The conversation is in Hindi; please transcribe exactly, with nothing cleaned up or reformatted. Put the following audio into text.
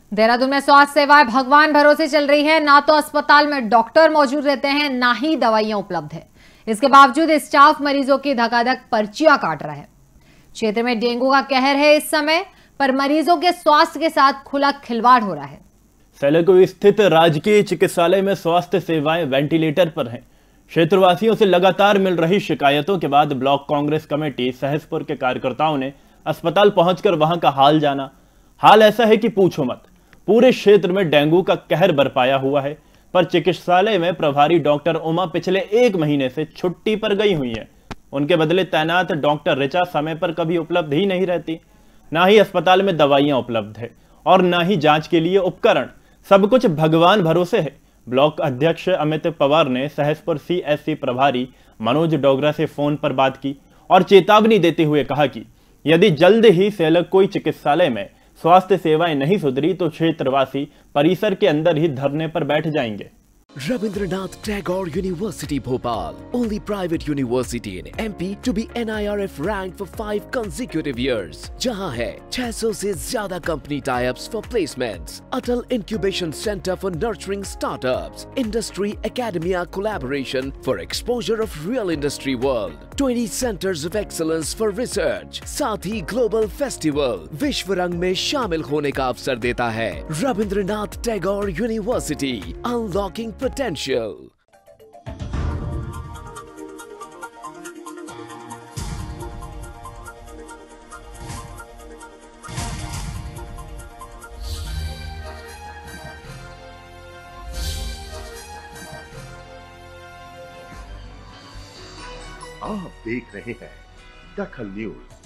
देहरादून में स्वास्थ्य सेवाएं भगवान भरोसे चल रही है। ना तो अस्पताल में डॉक्टर मौजूद रहते हैं, ना ही दवाइयां उपलब्ध है। इसके बावजूद स्टाफ मरीजों की धकाधक पर्चियां काट रहा है। क्षेत्र में डेंगू का कहर है इस समय, पर मरीजों के स्वास्थ्य के साथ खुला खिलवाड़ हो रहा है। सैलाकुई स्थित राजकीय चिकित्सालय में स्वास्थ्य सेवाएं वेंटिलेटर पर हैं। क्षेत्रवासियों से लगातार मिल रही शिकायतों के बाद ब्लॉक कांग्रेस कमेटी सहसपुर के कार्यकर्ताओं ने अस्पताल पहुंचकर वहां का हाल जाना। हाल ऐसा है कि पूछो मत, पूरे क्षेत्र में डेंगू का कहर बरपाया हुआ है। पर चिकित्सालय में प्रभारी डॉक्टर उमा पिछले एक महीने से छुट्टी पर गई हुई है। उनके बदले तैनात डॉक्टर ऋचा समय पर कभी उपलब्ध ही नहीं रहती। ना ही अस्पताल में दवाइयां उपलब्ध है और ना ही जांच के लिए उपकरण। सब कुछ भगवान भरोसे है। ब्लॉक अध्यक्ष अमित पवार ने सहसपुर सीएससी प्रभारी मनोज डोगरा से फोन पर बात की और चेतावनी देते हुए कहा कि यदि जल्द ही सैलाकुई चिकित्सालय में स्वास्थ्य सेवाएं नहीं सुधरी तो क्षेत्रवासी परिसर के अंदर ही धरने पर बैठ जाएंगे। Rabindranath Tagore University Bhopal, only private university in M P to be N I R F ranked for five consecutive years, जहां है छह सौ से ज्यादा company tie-ups for placements, Atal Incubation Center for nurturing startups, Industry Academia collaboration for exposure of real industry world, twenty centers of excellence for research, साथ ही global festival विश्व रंग में शामिल होने का अवसर देता है। Rabindranath Tagore University, unlocking potential. आप देख रहे हैं दखल न्यूज।